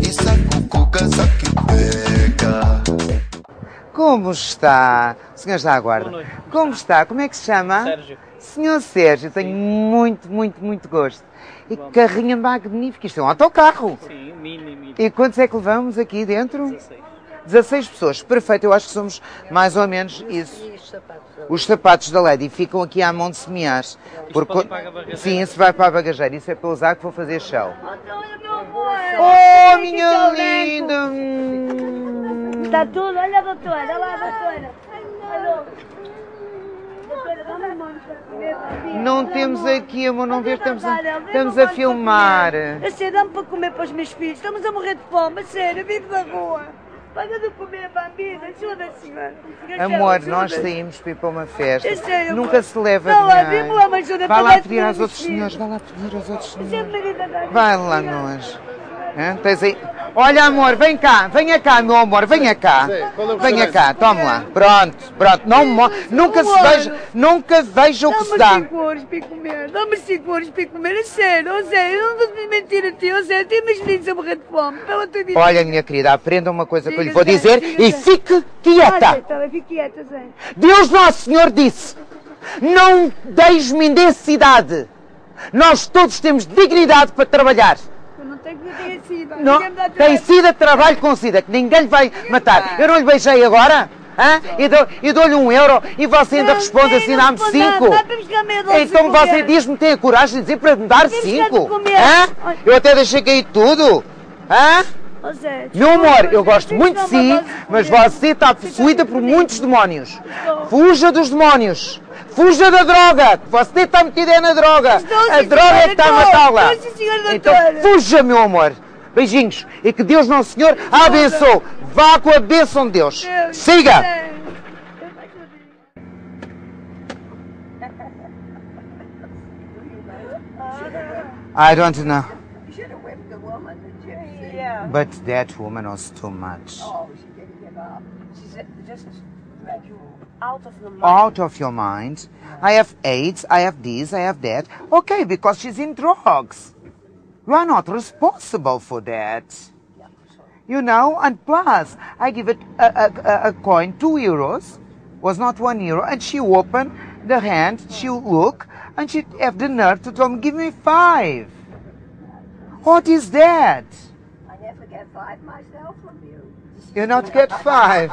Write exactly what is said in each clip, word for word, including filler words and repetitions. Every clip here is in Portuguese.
Como está? O senhor está à guarda? Boa noite. Como está? Como é que se chama? Sérgio. senhor Sérgio, tenho muito, muito, muito gosto. E que carrinha magnífica. Isto é um autocarro. Sim, mini, mini. E quantos é que levamos aqui dentro? dezasseis. dezasseis pessoas. Perfeito, eu acho que somos mais ou menos isso. E os sapatos? Os sapatos da Lady ficam aqui à mão de semear. Porque... pode ir para a bagageira? Sim, isso vai para a bagageira. Isso é para usar que vou fazer show. Olha, meu amor! Oh, minha linda! Está tudo, olha a doutora, olha lá a doutora. Alô. Doutora, dá-me a mão para comer, Bambina. Não temos aqui, amor, não vês? Estamos a, estamos a filmar. A sério, dá-me para comer para os meus filhos. Estamos a morrer de fome, a sério, vivo da rua. Paga de comer, Bambina, ajuda, senhor. Amor, Ajuda. nós saímos para ir para uma festa. É sério, Nunca amor. se leva Vá lá, dinheiro. dê-me lá uma ajuda Vai para lá dar pedir dinheiro aos aos outros filhos. senhores, vai lá pedir aos outros Sempre senhores. marido da Vai lá nós. Hã? Tens aí... Olha, amor, vem cá, venha cá, meu amor, venha cá. Venha cá, toma lá. Pronto, pronto. Não, mo- nunca se veja, nunca veja o que se Dá-me dá. cinco euros para ir comer, dá-me cinco euros para ir comer, a sério, a sério, eu não vou mentir a ti, a sério, tem meus filhos a morrer de fome, pela tua vida. Olha, minha querida, aprenda uma coisa que eu lhe Diga, vou Zé, dizer diga, e Zé. fique Ah, Zé, quieta. tá bem, fique quieta, Zé. Deus Nosso Senhor disse, não deis mendicidade. Nós todos temos dignidade para trabalhar. Eu não tenho que ter sido. Não, tem sida, trabalho com sida, que ninguém lhe vai matar. Eu não lhe beijei agora? Hã? E dou- E dou-lhe um euro e você ainda responde assim, dá-me cinco. Então você diz-me, tem a coragem de dizer para me dar Vamos buscar cinco. de comer. Hã? Eu até deixei cair tudo. Hã? Meu amor, eu gosto muito de si, mas você está possuída por muitos demónios. Fuja dos demónios. Fuja da droga. Você está metida é na droga. A droga é que está a matá-la. Então fuja, meu amor. Beijinhos. E que Deus Nosso Senhor a abençoe. Vá com a bênção de Deus. Siga. I don't know. You should have whipped the woman, the gypsy. Yeah. But that woman was too much. Oh, she didn't give up. She said, just let you Out of the mind. Out of your mind. I have AIDS, I have this, I have that. Okay, because she's in drugs. You are not responsible for that. You know, and plus, I give it a, a, a, a coin, two euros, was not one euro, and she opened the hand, she look, and she have the nerve to tell me, give me five. What is that? I never get five myself from you. You not get five.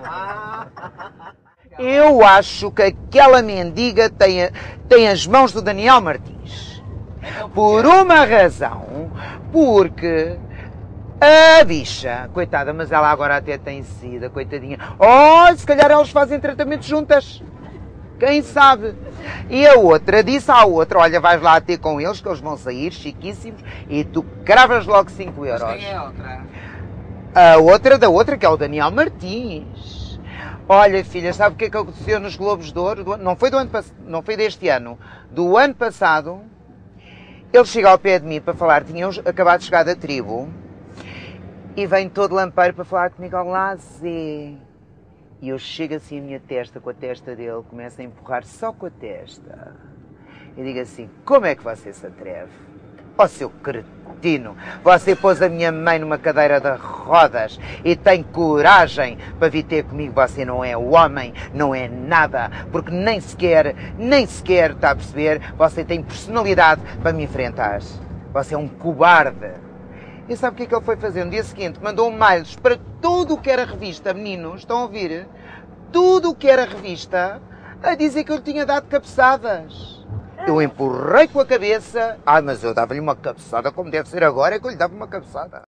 Eu acho que aquela mendiga tem, a- tem as mãos do Daniel Martins. Por uma razão, porque a bicha, coitada, mas ela agora até tem sida, coitadinha. Oh, se calhar elas fazem tratamento juntas. Quem sabe? E a outra disse à outra, olha, vais lá ter com eles, que eles vão sair chiquíssimos, e tu cravas logo cinco euros. Quem é a outra? A outra da outra, que é o Daniel Martins. Olha, filha, sabe o que é que aconteceu nos Globos de Ouro? Do ano- Não foi, do ano, pass- não foi deste ano. Do ano passado, ele chega ao pé de mim para falar, tinha acabado de chegar da tribo, e vem todo lampeiro para falar comigo, olá, Zé. E eu chego assim a minha testa com a testa dele, começo a empurrar só com a testa. E digo assim, como é que você se atreve? Ó seu cretino, você pôs a minha mãe numa cadeira de rodas e tem coragem para vir ter comigo. Você não é homem, não é nada, porque nem sequer, nem sequer, está a perceber, você tem personalidade para me enfrentar. Você é um cobarde. E sabe o que é que ele foi fazer? No dia seguinte, mandou mails para tudo o que era revista, meninos, estão a ouvir? Tudo o que era revista, a dizer que eu lhe tinha dado cabeçadas. Eu empurrei com a cabeça. Ah, mas eu dava-lhe uma cabeçada como deve ser agora, é que eu lhe dava uma cabeçada.